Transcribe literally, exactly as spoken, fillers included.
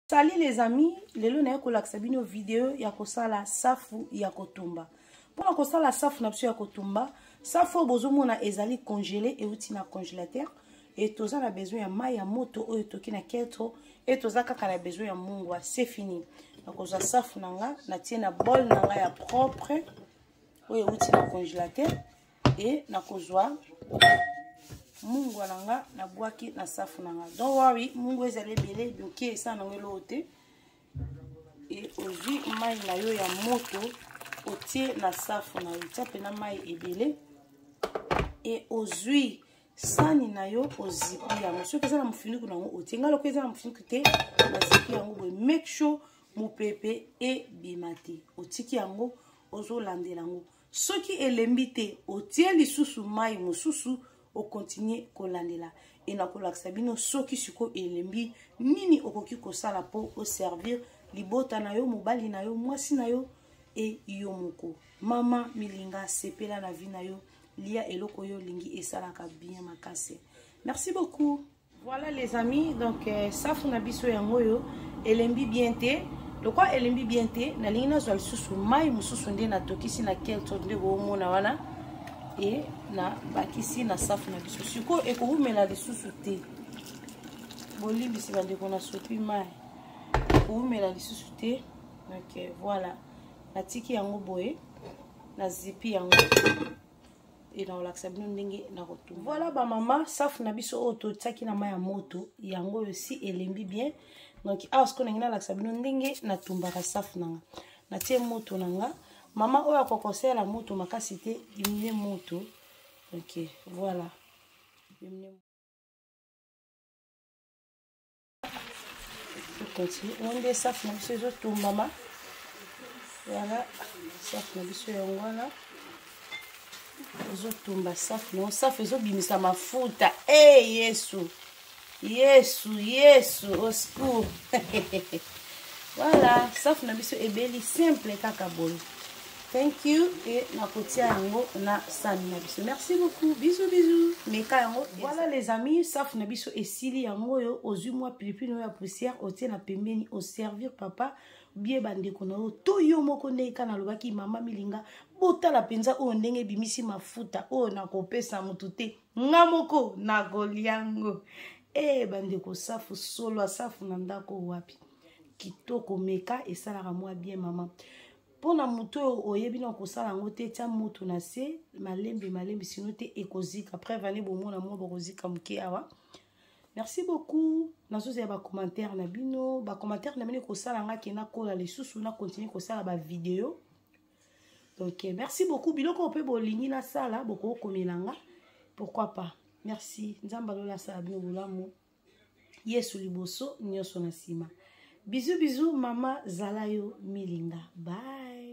Salut les amis, lelo na yako laksa bino video ya kosala safu ya kotumba. Pona kosala safu na biso ya kotumba, safu bozomona ezali congelé et outi na congélateur et toza na besoin ya mai ya moto oyo toki na ketro et toza kaka na besoin ya mungwa, c'est fini. Na kozwa safu nanga na tie na bol nanga ya propre oyo outi na congélateur et na kozwa mungwa nanga na bwaki na safu nanga. Don't worry, mungwa ezali belé donc esa na ngelo te. Et ozwi mai na yo ya moto otie na safu na yo tape na mai ebele et ozwi sani na yo ozipi yango soki eza na mufiniku nango otie ngalo ko eza na mufiniku te na zipi yango boye make sure mupepe e bimate otiki yango ozolandela yango soki elembi te otie lisusu mai mosusu o continuer kolandela et na kolakisa bino soki siko elembi nini okoki kosala po o servir libota na yo mobali na yo mwasi na yo e yo moko mama milinga sepela na vie na yo lia eloko yo lingi esalaka bien makase. Merci beaucoup. Voilà les amis, donc euh, safu na biso yango yo elembi bien te le quoi elembi bien te na lingi na zwa lisusu mai mususu nde na tokisi na kelto nde bo mona wana et na bakisi na safu na biso siko e ko umela lisusu te bolimbisi bande kona sopi mai ko umela lisusu te. Donc voilà na tiki yango boye na zipi yango et na olakisa bino ndenge na kotumba. Voilà ba mama safu na biso oto tsaki na mai ya moto yango aussi elembi bien. Donc asko na ngina lakisa bino ndenge na tumbaka safu nanga na tie moto nanga mama oya kokosela moto makasi te imne moto. OK voilà imne continue on de safu na biso zo tumbama. Voilà safu na biso yango wana ozotumba safu no safu ezobimisa mafuta. Eh Yesu Yesu Yesu au secours. Voilà safu na biso ebeli simple kaka boye. Thank you et na kotia yango na sani na biso. Merci beaucoup, bisous bisous meka yango. Voilà les amis, safu na biso esili yango yo ozwi mwa pilipili ya poussière otie na pembeni au servir papa bien bandeko na yo to yo moko ndeka na lobaki mama milinga botala penza o ndenge bimisi mafuta o na kopesa mutu te nga moko na goliango. Eh bandeko safu solo safu na ndako wapi kitoko meka esalaka mwa bien mama pona muto oyebi na kosala ngo te tia mutu na se malembe malembe sino te ekozika après vane bomona mo bokozika muke awa. Merci beaucoup. Nazoza ba commentaire na bino, ba commentaire na bino ko sala nga kena kola lisusu na continuer ko sala ba vidéo. Donc merci beaucoup biloko pe bolingi na sala boko komelanga. Pourquoi pas. Merci. Nzamba lola sala bino bolamu. Yesu liboso nyoso na sima. Bisous bisous mama Zalayo Milinga. Bye.